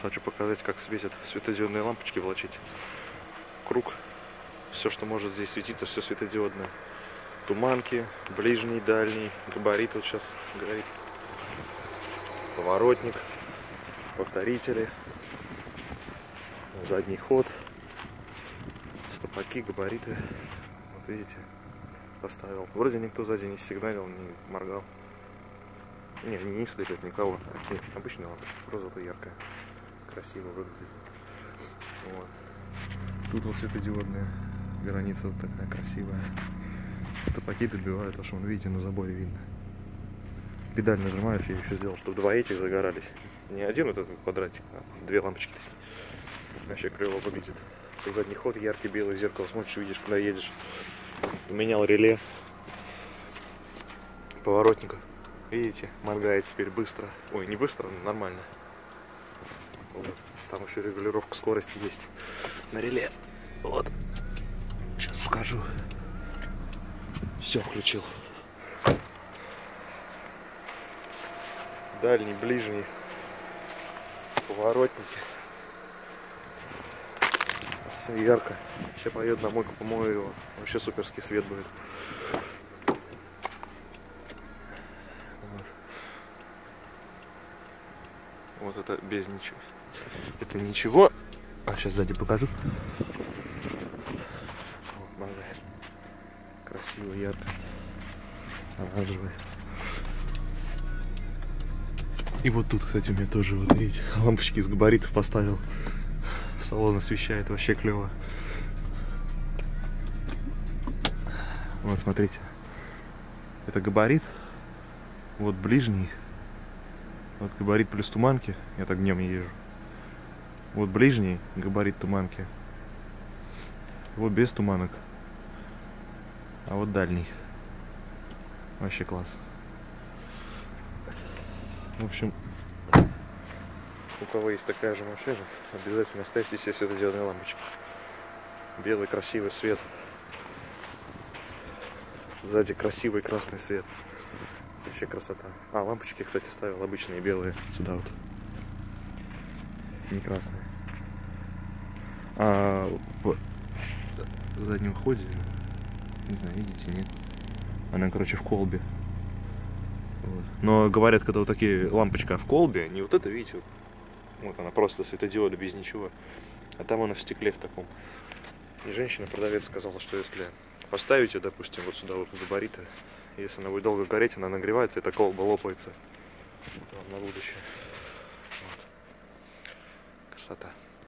хочу показать, как светят светодиодные лампочки, влачить круг. Все, что может здесь светиться, все светодиодное. Туманки, ближний, дальний, габарит вот сейчас горит. Поворотник, повторители, задний ход, стопаки, габариты. Вот видите, поставил. Вроде никто сзади не сигналил, не моргал. Не слышит никого. Такие обычные лампочки, просто зато яркая. Красиво выглядит. Вот. Тут вот светодиодная граница вот такая красивая. Стопаки добивают, аж вон, видите, на заборе видно. Педаль нажимаешь, я еще сделал, чтобы два этих загорались. Не один вот этот квадратик, а две лампочки. Вообще клево выглядит. Задний ход яркий, белый, зеркало смотришь, видишь, куда едешь. Поменял реле. Поворотник. Видите, моргает теперь быстро. Ой, не быстро, но нормально. Вот. Там еще регулировка скорости есть на реле. Вот. Сейчас покажу. Все включил. Дальний, ближний. Поворотники. Все ярко. Сейчас поеду на мойку, помою его. Вообще суперский свет будет. Вот это без ничего. Это ничего. А сейчас сзади покажу. Вот, моргает. Красиво, ярко. Оранжевый. И вот тут, кстати, у меня тоже, вот видите, лампочки из габаритов поставил. Салон освещает, вообще клево. Вот, смотрите. Это габарит. Вот ближний. Вот габарит плюс туманки. Я так днем не езжу. Вот ближний габарит туманки. Вот без туманок. А вот дальний. Вообще класс. В общем, у кого есть такая же машина, обязательно ставьте себе светодиодные лампочки. Белый красивый свет. Сзади красивый красный свет. Вообще красота. А, лампочки, кстати, ставил обычные белые. Сюда вот. Не красные. А в заднем ходе, не знаю, видите, нет? Она, короче, в колбе. Вот. Но говорят, когда вот такие лампочка в колбе, не вот это, видите, вот она просто светодиода без ничего, а там она в стекле в таком. И женщина-продавец сказала, что если поставить ее, допустим, вот сюда вот в габариты, если она будет долго гореть, она нагревается, и эта колба лопается. Вот вам на будущее. Вот. Красота.